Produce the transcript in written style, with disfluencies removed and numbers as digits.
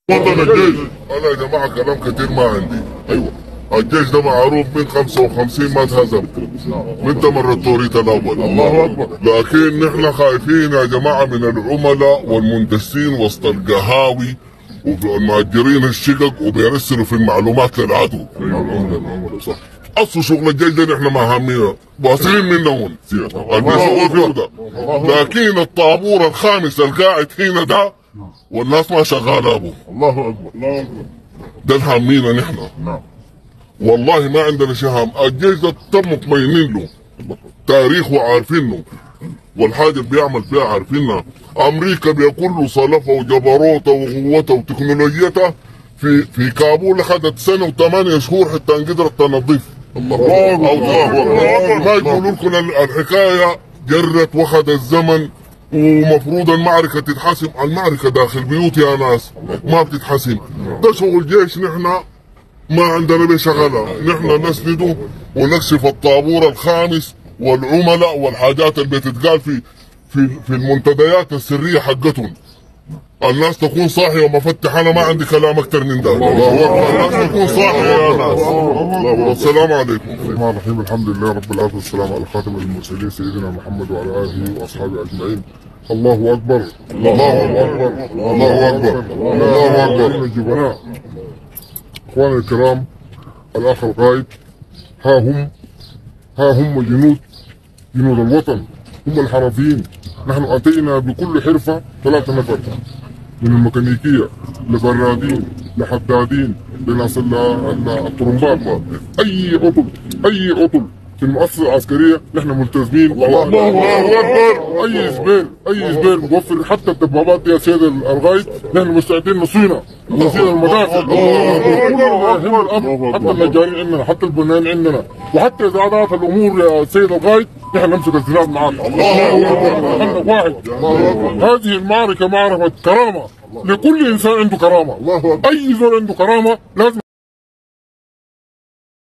وطن الجيش. انا يا جماعه كلام كتير ما عندي. ايوه الجيش ده معروف من 55 ما اتهزم من تمر التوريط الاول. الله اكبر. لكن نحن خايفين يا جماعه من العملاء والمندسين وسط القهاوي والمهجرين الشقق وبيرسلوا في المعلومات للعدو. صح. اصل شغل الجيش ده نحن ما هامينا واصلين منهم الجيش ده. لكن الطابور الخامس القاعد هنا ده والناس ما شغاله ابوه. الله اكبر. الله اكبر. ده الهامينا نحن. نعم. والله ما عندنا شهام. الجيش ده تم مطمئنين له تاريخه عارفينه والحاجه اللي بيعمل فيها عارفينها. امريكا بكل له صلفها وجبروتها وقوتها وتكنولوجيتها في كابول اخذت سنه و8 شهور حتى قدرت تنظف. الله اكبر. ما يقولوا لكم الحكايه جرت واخذ الزمن ومفروض المعركه تتحسم. المعركه داخل بيوت يا ناس ما بتتحسم. ده شغل جيش نحن ما عندنا بشغلها. نحن نسنده ونكشف الطابور الخامس والعملاء والحاجات اللي بتتقال في المنتديات السريه حقتهم. الناس تكون صاحيه ومفتح. انا ما عندي كلام اكثر من ده. الناس تكون صاحيه يا ناس. والسلام عليكم. الرحمن الرحيم. الحمد لله رب العالمين والسلام على خاتم المرسلين سيدنا محمد وعلى اله واصحابه اجمعين. الله اكبر. الله اكبر. الله اكبر. الله اكبر. الجبناء اخواني الكرام، الاخ القائد، ها هم جنود الوطن، هم الحرفيين. نحن اتينا بكل حرفه 3 نفر، من الميكانيكيه لبرادين لحدادين لناس الطرمبات. اي عطل في المؤسسه العسكريه نحن ملتزمين. الله اكبر. اي زبير موفر حتى الدبابات دي يا سيد القائد نحن مستعدين نصينا المدافع. حتى النجارين عندنا، حتى البنايين عندنا، وحتى اذا عادت الامور يا سيد القائد نحن نمسك الزناد معاك. الله واحد. هذه المعركه معركه كرامه لكل انسان عنده كرامه. اي زول عنده كرامه لازم